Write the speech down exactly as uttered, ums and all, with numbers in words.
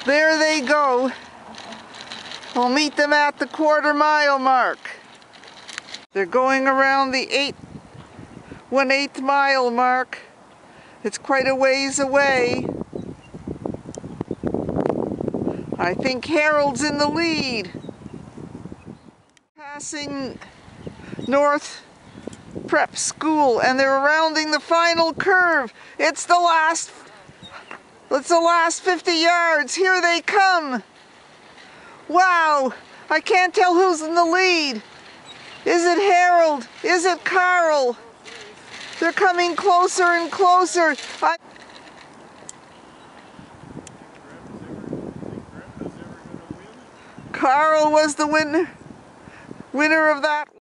There they go. We'll meet them at the quarter mile mark. They're going around the eight, one-eighth mile mark. It's quite a ways away. I think Harold's in the lead. Passing North Prep School, and they're rounding the final curve. It's the last, it's the last fifty yards. Here they come. Wow, I can't tell who's in the lead. Is it Harold? Is it Carl? They're coming closer and closer. I Carl was the winner, winner of that.